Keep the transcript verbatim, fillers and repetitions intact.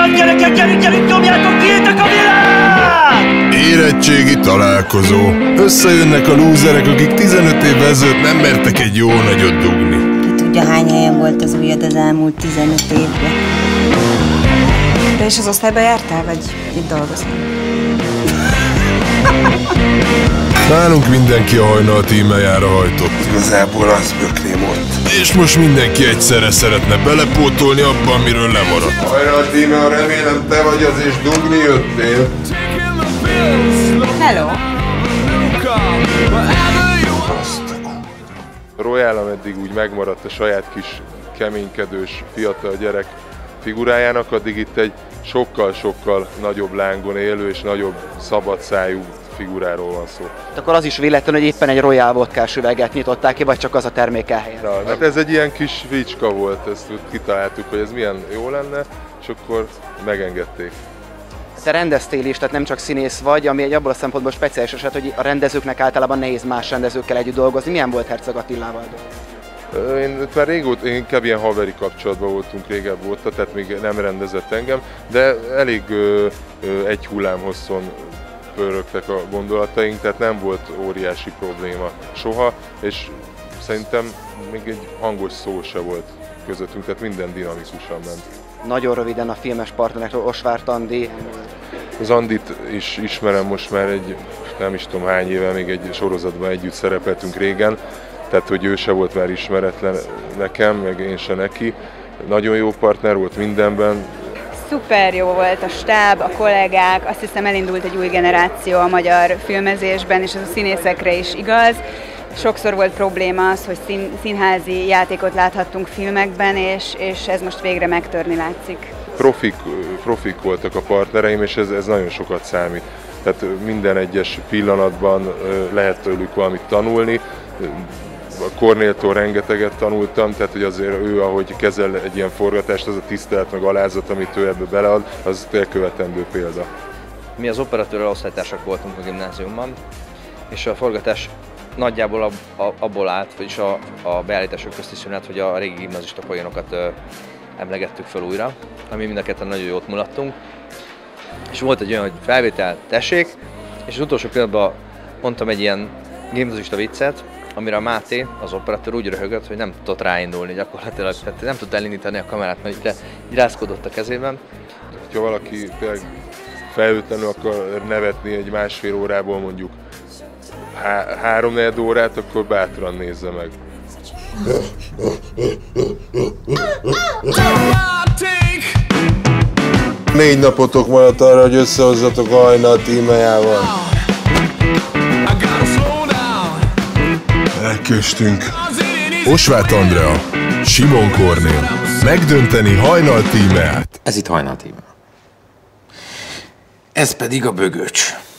van, gyerekek, gyerünk, gyerünk, nyomjátok, kiétek a világ! Érettségi találkozó. Összejönnek a lúzerek, akik tizenöt évvel ezelőtt nem mertek egy jó nagyot dugni. Ki tudja, hány helyen volt az ujjad az elmúlt tizenöt évben. Te is az osztályba jártál, vagy itt dolgoztál? Nálunk mindenki a Hajnal tímejára hajtott. Igazából az bökrém ott. És most mindenki egyszerre szeretne belepótolni abba, amiről lemaradt. Hajnal tíme, remélem te vagy az, és dugni jöttél. Hello! Royal, ameddig úgy megmaradt a saját kis keménykedős fiatal gyerek figurájának, addig itt egy sokkal-sokkal nagyobb lángon élő és nagyobb szabadszájú figuráról van szó. Akkor az is véletlen, hogy éppen egy Royal vodkás üveget nyitották ki, vagy csak az a termék elhelyen? Na, hát ez egy ilyen kis vicska volt, ezt kitaláltuk, hogy ez milyen jó lenne, és akkor megengedték. Te rendeztél is, tehát nem csak színész vagy, ami egy abból a szempontból speciális eset, hogy a rendezőknek általában nehéz más rendezőkkel együtt dolgozni. Milyen volt Herceg Attilával dolgozni? Én már régóta, én inkább ilyen haveri kapcsolatban voltunk régebb óta, tehát még nem rendezett engem, de elég ö, ö, egy hullámhosszon pörögtek a gondolataink, tehát nem volt óriási probléma soha, és szerintem még egy hangos szó se volt közöttünk, tehát minden dinamikusan ment. Nagyon röviden a filmes partnerekről, Osvárt Andi. Az Andit is ismerem most már egy, nem is tudom hány éve, még egy sorozatban együtt szerepeltünk régen, tehát hogy ő se volt már ismeretlen nekem, meg én se neki. Nagyon jó partner volt mindenben. Szuper jó volt a stáb, a kollégák, azt hiszem elindult egy új generáció a magyar filmezésben, és ez a színészekre is igaz. Sokszor volt probléma az, hogy szín, színházi játékot láthattunk filmekben, és, és ez most végre megtörni látszik. Profik, profik voltak a partnereim, és ez, ez nagyon sokat számít. Tehát minden egyes pillanatban lehet tőlük valamit tanulni. A Kornéltól rengeteget tanultam, tehát hogy azért ő, ahogy kezel egy ilyen forgatást, az a tisztelet meg alázat, amit ő ebbe belead, az elkövetendő példa. Mi az operatőrrel osztálytársak voltunk a gimnáziumban, és a forgatás nagyjából ab, ab, abból állt, vagyis a, a beállítások közt is jön át, hogy a régi gimnazista poénokat ö, emlegettük fel újra, ami mind a ketten nagyon jót mulattunk. És volt egy olyan, hogy felvétel, tessék, és az utolsó pillanatban mondtam egy ilyen gimnazista viccet, amire a Máté, az operatőr úgy röhögött, hogy nem tudott ráindulni gyakorlatilag, tehát nem tudta elindítani a kamerát, mert így, így rázkodott a kezében. Ha valaki tényleg felhőtlenül akar nevetni egy másfél órából mondjuk há háromnegyed órát, akkor bátran nézze meg. Négy napotok maradt arra, hogy összehozzatok a Hajnal tímejával. Elköstünk. Osváth Andrea, Simon Kornél. Megdönteni Hajnal tímeát. Ez itt Hajnal tíme. Ez pedig a Bögöcs.